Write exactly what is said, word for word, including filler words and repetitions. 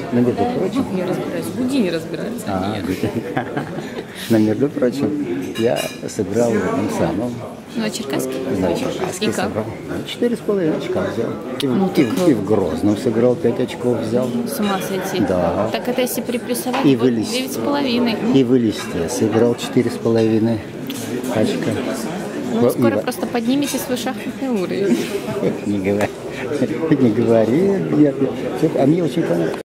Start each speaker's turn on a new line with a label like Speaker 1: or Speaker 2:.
Speaker 1: Но, между прочим...
Speaker 2: Я разбираюсь. Гуди не разбирается.
Speaker 1: А, но, между прочим, я сыграл в этом самом...
Speaker 2: На Черкасске?
Speaker 1: На Черкасске
Speaker 2: И как?
Speaker 1: сыграл. Четыре с половиной очка взял. И, в-
Speaker 2: Ну,
Speaker 1: и
Speaker 2: так,
Speaker 1: в- и в Грозном сыграл, пять очков взял.
Speaker 2: С ума сойти.
Speaker 1: Да.
Speaker 2: Так это если припрессовать,
Speaker 1: И
Speaker 2: вот
Speaker 1: вылез.
Speaker 2: девять с половиной.
Speaker 1: И в Элисте сыграл четыре с половиной очка.
Speaker 2: Ну,
Speaker 1: Во-
Speaker 2: скоро
Speaker 1: и во-
Speaker 2: просто поднимете свой шахматный уровень.
Speaker 1: Не говори. Не говори. Я- я- А мне очень понравилось.